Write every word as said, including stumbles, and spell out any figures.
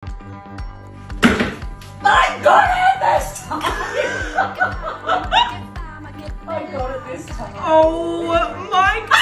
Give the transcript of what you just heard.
I got it this time! I got it this time. Oh my god!